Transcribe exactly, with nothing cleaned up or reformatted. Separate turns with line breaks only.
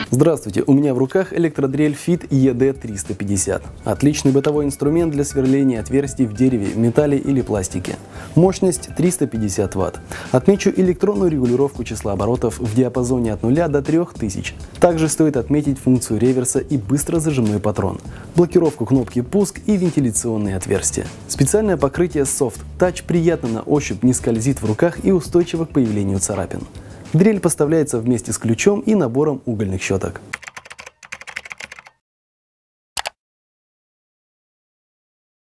Здравствуйте, у меня в руках электродрель Fit и ди триста пятьдесят. Отличный бытовой инструмент для сверления отверстий в дереве, металле или пластике. Мощность триста пятьдесят ватт. Отмечу электронную регулировку числа оборотов в диапазоне от нуля до трёх тысяч. Также стоит отметить функцию реверса и быстрозажимной патрон, блокировку кнопки пуск и вентиляционные отверстия. Специальное покрытие Soft Touch приятно на ощупь, не скользит в руках и устойчиво к появлению царапин. Дрель поставляется вместе с ключом и набором угольных щеток.